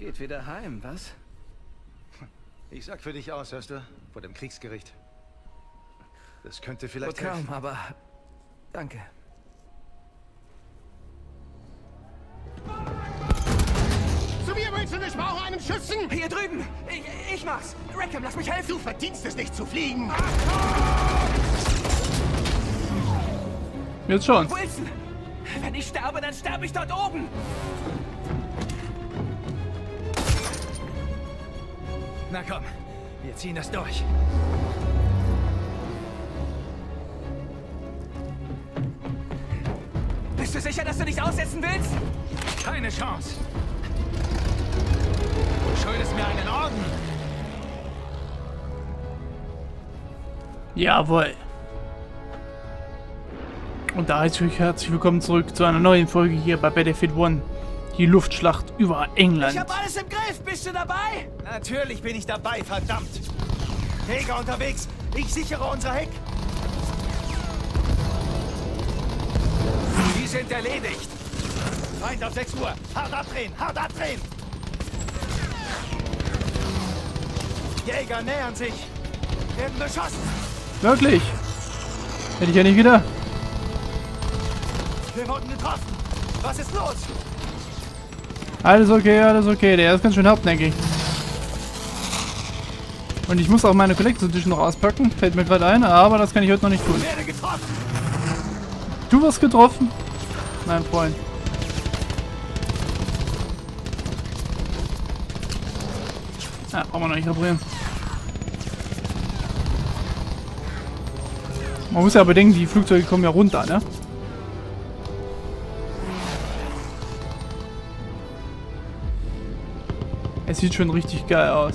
Geht wieder heim, was? Ich sag für dich aus, hörst du? Vor dem Kriegsgericht. Das könnte vielleicht Kaum, helfen. aber danke. Zu mir, Wilson, ich brauche einen Schützen! Hier drüben! Ich mach's! Rackham, lass mich helfen! Du verdienst es nicht zu fliegen! Jetzt schon. Wilson! Wenn ich sterbe, dann sterbe ich dort oben! Na komm, wir ziehen das durch. Bist du sicher, dass du nicht aussetzen willst? Keine Chance. Du schuldest mir einen Orden. Jawohl. Und da heiße ich euch herzlich willkommen zurück zu einer neuen Folge hier bei Battlefield 1. Die Luftschlacht über England. Ich hab alles im Griff! Bist du dabei? Natürlich bin ich dabei, verdammt. Jäger unterwegs. Ich sichere unser Heck. Die sind erledigt. Feind auf 6 Uhr. Hart abdrehen, hart abdrehen. Jäger nähern sich. Werden beschossen. Wirklich? Hätte ich ja nicht gedacht. Wir wurden getroffen. Was ist los? Alles okay, alles okay. Der ist ganz schön hartnäckig. Und ich muss auch meine Collector Edition noch auspacken. Fällt mir gerade ein, aber das kann ich heute noch nicht tun. Werde getroffen. Du wirst getroffen? Mein Freund. Ja, brauchen wir noch nicht reparieren. Man muss ja bedenken, die Flugzeuge kommen ja runter, ne? Es sieht schon richtig geil aus.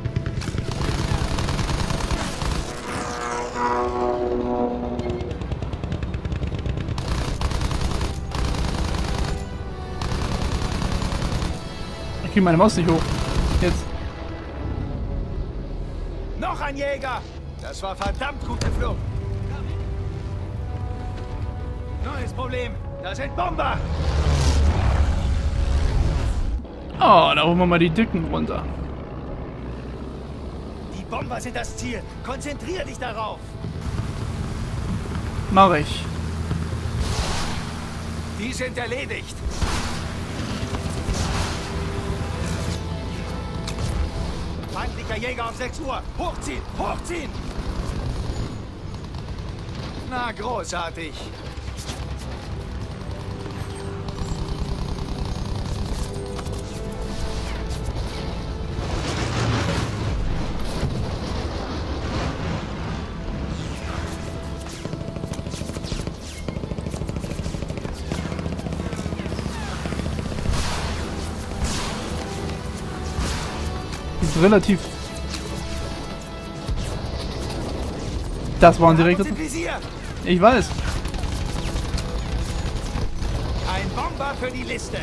Ich kriege meine Maus nicht hoch. Jetzt. Noch ein Jäger. Das war verdammt gut geflogen. Neues Problem. Da sind Bomber. Oh, da holen wir mal die Dicken runter. Die Bomber sind das Ziel. Konzentrier dich darauf. Mach ich. Die sind erledigt. Feindlicher Jäger auf 6 Uhr. Hochziehen, hochziehen. Na, großartig. Ist relativ. Das waren direkt. Im Visier. Ich weiß. Ein Bomber für die Liste.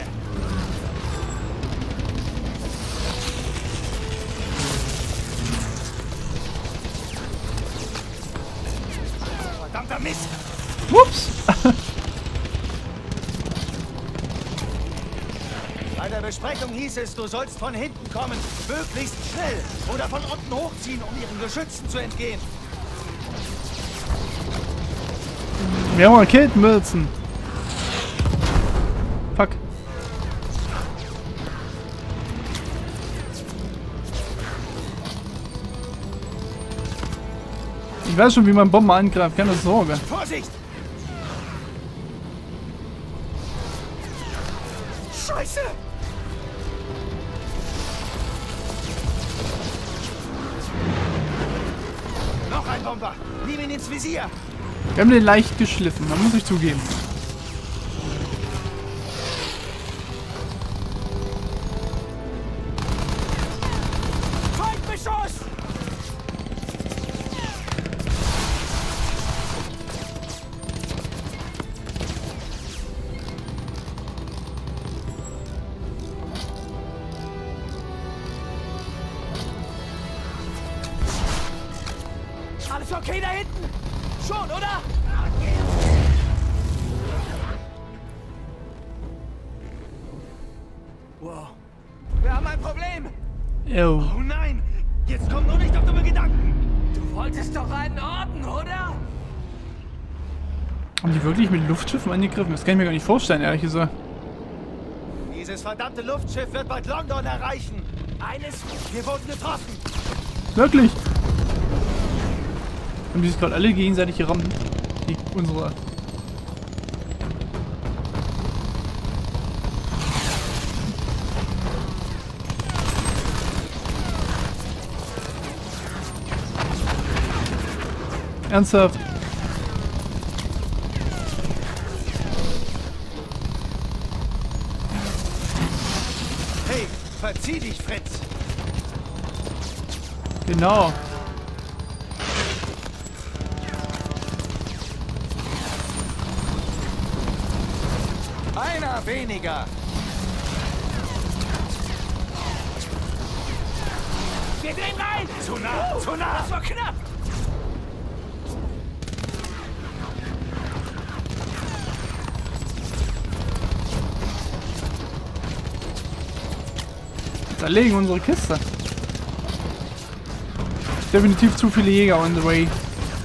Verdammter Mist. Ups. Bei der Besprechung hieß es, du sollst von hinten kommen. Möglichst schnell. Oder von unten hochziehen, um ihren Geschützen zu entgehen. Wir haben Raketenmützen. Fuck. Ich weiß schon, wie man Bomben angreift. Keine Sorge. Vorsicht! Scheiße! Noch ein Bomber! Nimm ihn ins Visier! Wir haben den leicht geschliffen, da muss ich zugeben. Feindbeschuss! Alles okay da hinten? Schon, oder? Wow. Wir haben ein Problem. Oh. Oh nein! Jetzt komm nur nicht auf dumme Gedanken! Du wolltest doch einen Orden, oder? Haben die wirklich mit Luftschiffen angegriffen? Das kann ich mir gar nicht vorstellen, ehrlich gesagt. Dieses verdammte Luftschiff wird bald London erreichen. Wir wurden getroffen. Wirklich? Haben die sich gerade alle gegenseitig gerammt? Die, unsere... Ernsthaft? Hey, verzieh dich, Fritz. Genau. Einer weniger. Wir drehen rein! Zu nah, zu nah. Das war knapp! Zerlegen unsere Kiste. Definitiv zu viele Jäger on the way.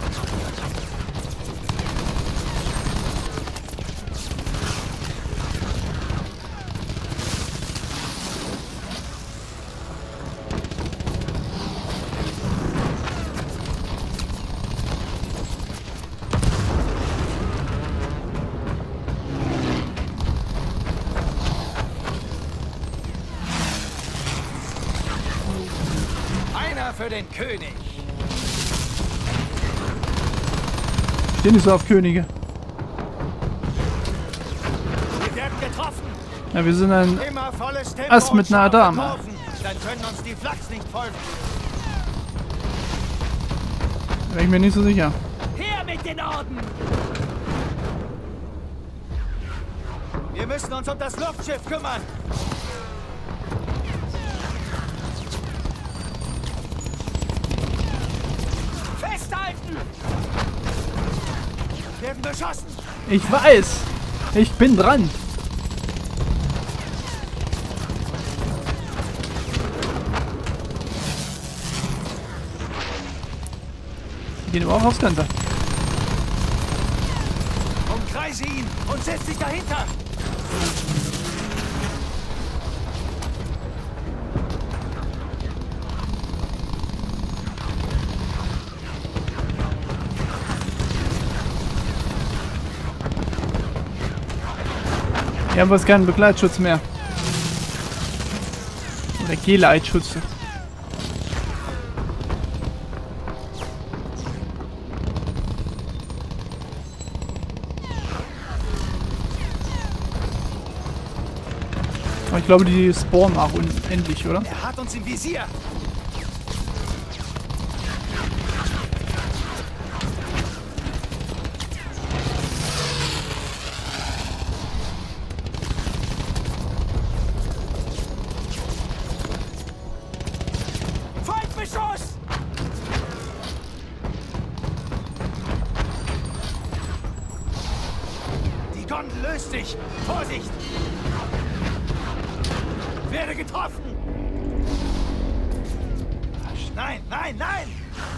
Einer für den König. Ich stehe nicht so auf Könige. Wir werden getroffen. Ja, wir sind ein Immer volles Tempo. Ass mit und einer scharfe Dame. Kurven. Dann können uns die Flachs nicht folgen. Da bin ich mir nicht so sicher. Her mit den Orden! Wir müssen uns um das Luftschiff kümmern. Festhalten! Werden beschossen. Ich weiß! Ich bin dran! Die gehen aber auch aufs Ganze. Umkreise ihn und setz dich dahinter. Wir haben fast keinen Begleitschutz mehr. Oder Geleitschutz. Aber ich glaube, die spawnen auch unendlich, oder? Er hat uns im Visier. Feindbeschuss! Die Gondel löst sich. Vorsicht! Werde getroffen! Nein, nein, nein!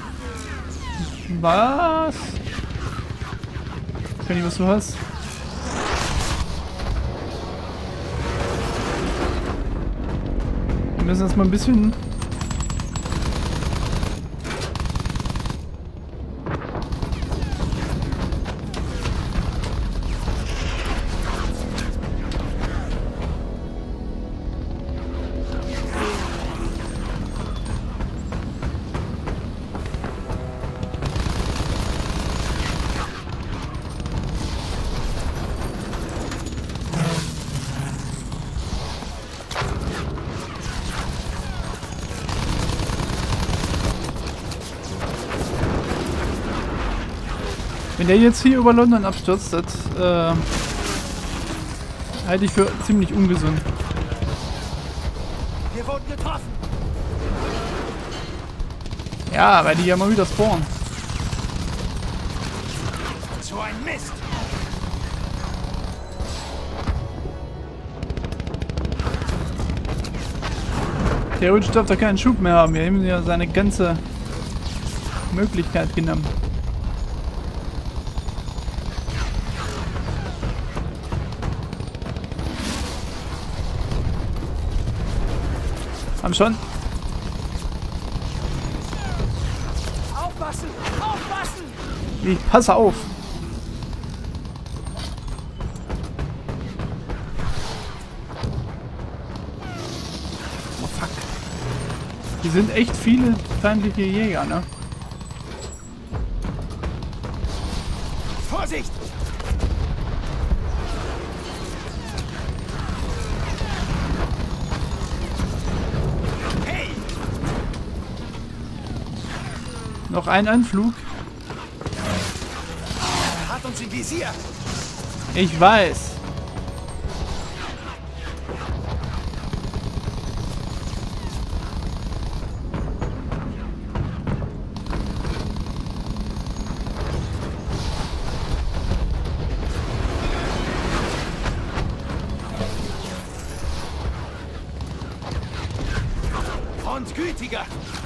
Was? Ich weiß nicht, was du hast. Wir müssen erstmal ein bisschen... Wenn der jetzt hier über London abstürzt, das halte ich für ziemlich ungesund. Wir wurden getroffen. Ja, weil die ja mal wieder spawnen. So ein Mist. Theoretisch darf er keinen Schub mehr haben. Wir haben ihm ja seine ganze Möglichkeit genommen. Haben schon. Aufpassen! Aufpassen! Ich passe auf. Oh fuck. Hier sind echt viele feindliche Jäger, ne? Vorsicht! Hey! Noch ein Anflug. Er hat uns im Visier! Ich weiß. Und gütiger!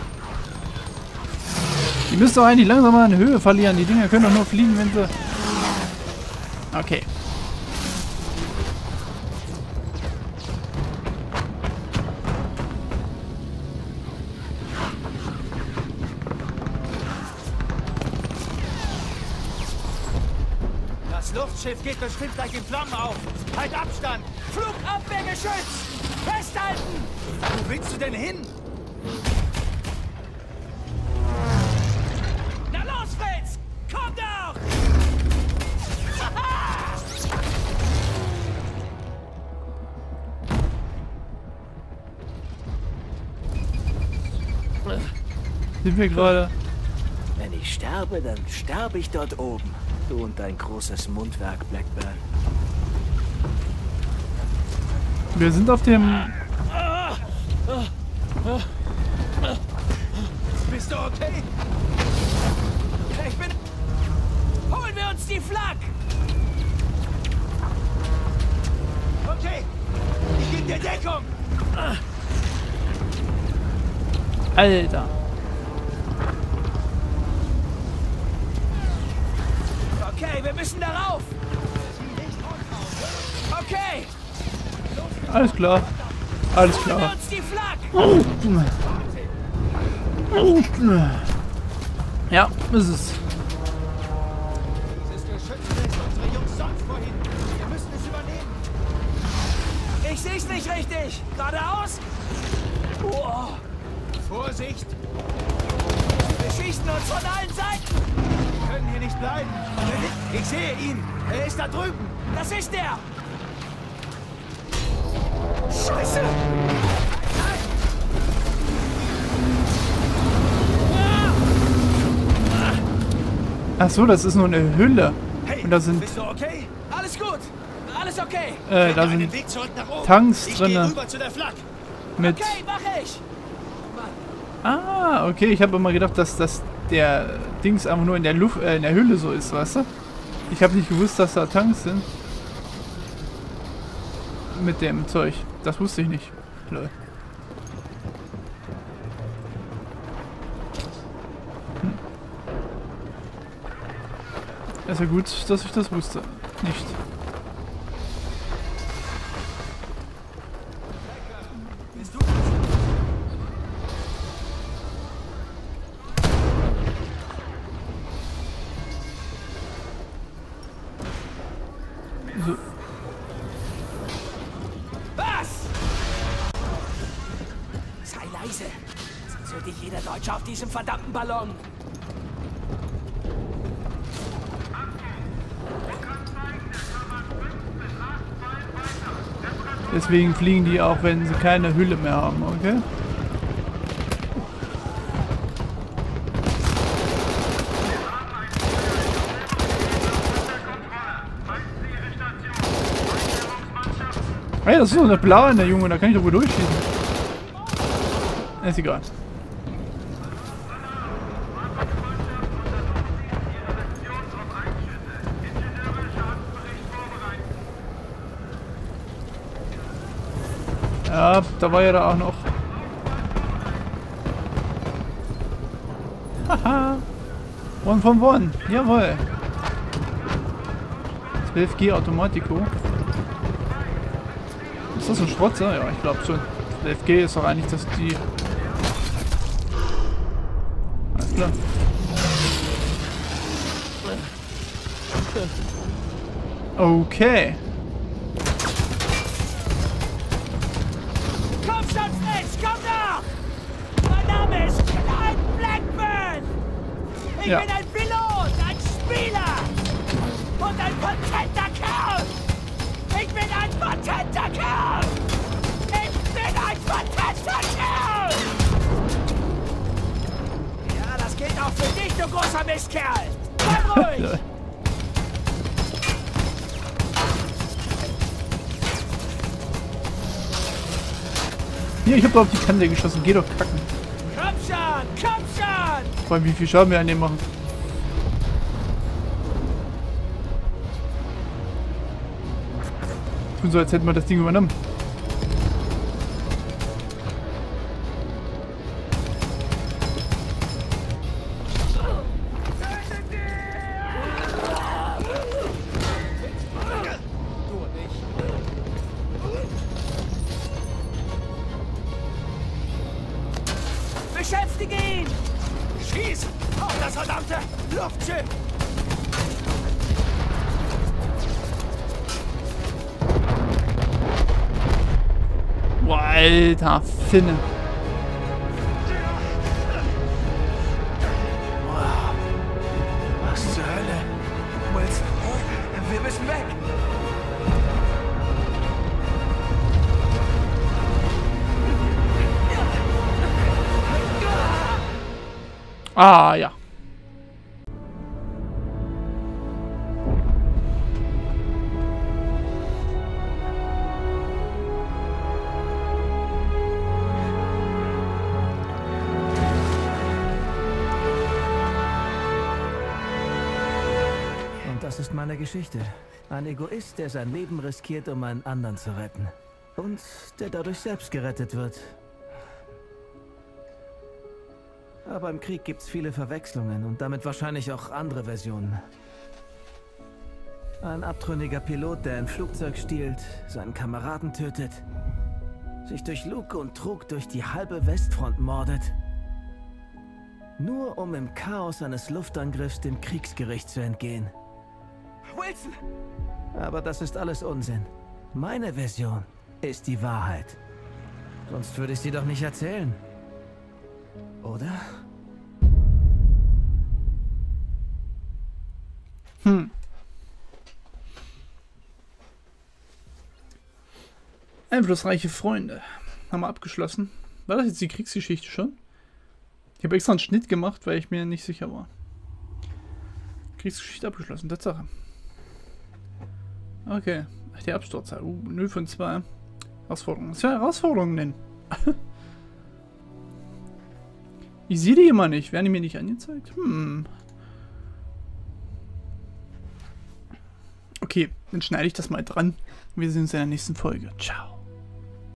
Die müsst doch eigentlich langsam mal eine Höhe verlieren. Die Dinger können doch nur fliegen, wenn sie... Okay. Das Luftschiff geht bestimmt gleich in Flammen auf! Halt Abstand! Flugabwehrgeschütz! Festhalten! Wo willst du denn hin? Na los, Fritz! Komm doch! Sind wir gerade... Wenn ich sterbe, dann sterbe ich dort oben. Du und dein großes Mundwerk, Blackburn. Wir sind auf dem... Bist du okay? Ich bin... Holen wir uns die Flak! Okay! Ich gebe dir Deckung! Alter. Okay, wir müssen darauf! Okay! Alles klar. Alles Holen wir klar. uns die Flak! Ja, ist es. Dieses Geschütz lässt unsere Jungs sonst wohin. Wir müssen es übernehmen. Ich seh's nicht richtig! Geradeaus! Oh, Vorsicht! wir schießen uns von allen Seiten! Wir können hier nicht bleiben. Ich sehe ihn. Er ist da drüben. Das ist er! Scheiße! Ach so, das ist nur eine Hülle. Hey, Und da sind bist du okay? Alles gut! Alles okay! da Einen sind Weg zurück nach oben. Tanks Ich gehe drinne rüber zu der Flak. mit... Okay, mach ich! Ah, okay, ich habe immer gedacht, dass das der Dings einfach nur in der Luft, in der Hülle so ist, weißt du? Ich habe nicht gewusst, dass da Tanks sind. Mit dem Zeug. Das wusste ich nicht. Lol. Ist ja gut, dass ich das wusste. Nicht. Bist du So. Was? Sei leise, sonst hört dich jeder Deutsche auf diesem verdammten Ballon. Deswegen fliegen die auch, wenn sie keine Hülle mehr haben, okay? Hey, das ist so eine blaue in der Junge, da kann ich doch wohl durchschießen. Ist egal. Ja, da war ja da auch noch. One von One. Jawohl. 12G Automatico. Ist das ein Schrotzer? Ja, ich glaube schon. 12G ist doch eigentlich, dass die... Alles klar. Okay. Komm schon, Snitch, komm nach! Mein Name ist Clyde Blackburn! Ich Ja. bin ein Pilot, ein Spieler! Und ein potenter Kerl! Ich bin ein potenter Kerl! Ich bin ein potenter Kerl! Ja, das gilt auch für dich, du großer Mistkerl! Bleib ruhig! Hier, ich hab doch auf die Kante geschossen. Geh doch kacken. Komm schon, komm schon! Vor allem, wie viel Schaden wir an dem machen. Tun so, als hätten wir das Ding übernommen. Beschäftige ihn! Schieß! Auf das verdammte Luftschiff! Boah, alter Finne. Was zur Hölle? Wilson, wir müssen weg! Ah, ja. Und das ist meine Geschichte. Ein Egoist, der sein Leben riskiert, um einen anderen zu retten. Und der dadurch selbst gerettet wird. Aber im Krieg gibt's viele Verwechslungen und damit wahrscheinlich auch andere Versionen. Ein abtrünniger Pilot, der ein Flugzeug stiehlt, seinen Kameraden tötet, sich durch Lug und Trug durch die halbe Westfront mordet. Nur um im Chaos eines Luftangriffs dem Kriegsgericht zu entgehen. Wilson! Aber das ist alles Unsinn. Meine Version ist die Wahrheit. Sonst würde ich sie doch nicht erzählen. Oder? Einflussreiche Freunde. Haben wir abgeschlossen. War das jetzt die Kriegsgeschichte schon? Ich habe extra einen Schnitt gemacht, weil ich mir nicht sicher war. Kriegsgeschichte abgeschlossen, Tatsache. Okay. Ach, die Absturzzahl. 0 von 2. Herausforderungen. Was für Herausforderungen denn? Ich sehe die immer nicht. Werden die mir nicht angezeigt? Okay, dann schneide ich das mal dran. Wir sehen uns in der nächsten Folge. Ciao.